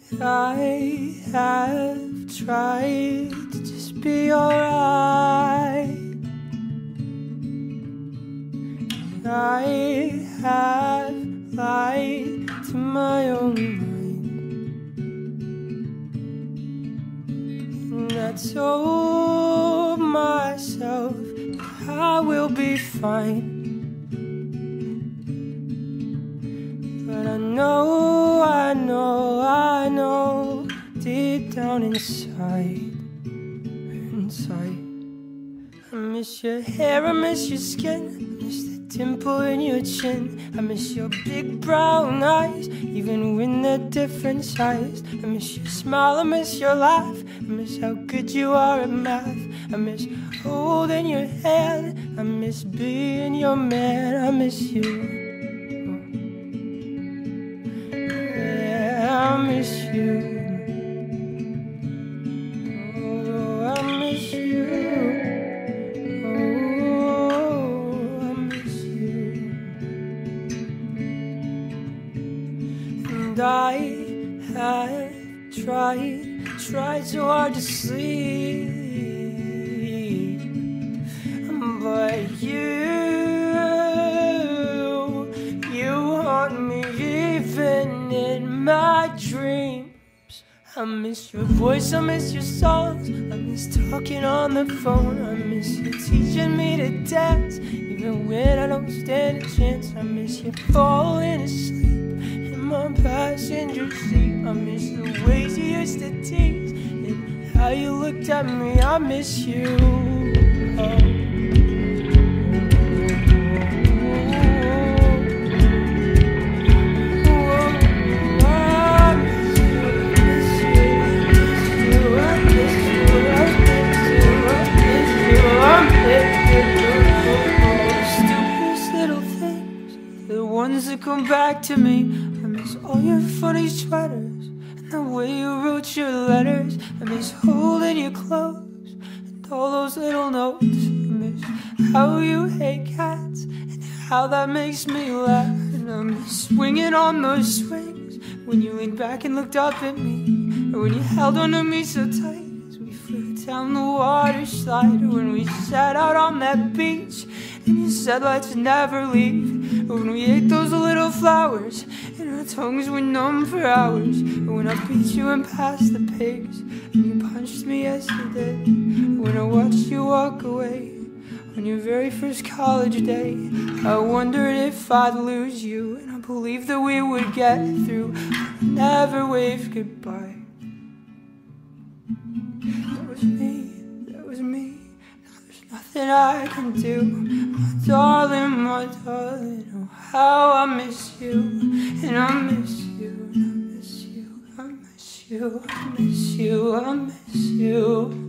I have tried to just be alright. I have lied to my own mind, and I told myself I will be fine. But I know, deep down inside, I miss your hair, I miss your skin, I miss the dimple in your chin, I miss your big brown eyes, even when they're different sized. I miss your smile, I miss your laugh, I miss how good you are at math, I miss holding your hand, I miss being your man, I miss you. I miss you. Oh, I miss you. Oh, I miss you. And I have tried so hard to sleep, but you haunt me even in my dreams. I miss your voice, I miss your songs, I miss talking on the phone, I miss you teaching me to dance, even when I don't stand a chance. I miss you falling asleep in my passenger seat. I miss the ways you used to tease and how you looked at me. I miss you. The ones that come back to me. I miss all your funny sweaters and the way you wrote your letters. I miss holding you close and all those little notes. I miss how you hate cats and how that makes me laugh. And I miss swinging on those swings when you leaned back and looked up at me, or when you held onto me so tight as we flew down the water slide, or when we sat out on that beach and you said let's never leave, or when we ate those little flowers and our tongues were numb for hours, or when I beat you and passed the pigs and you punched me yesterday, or when I watched you walk away on your very first college day. I wondered if I'd lose you, and I believed that we would get through, but never waved goodbye. That was me, that was me. Nothing I can do, my darling, oh how I miss you, and I miss you, and I miss you, I miss you, I miss you, I miss you.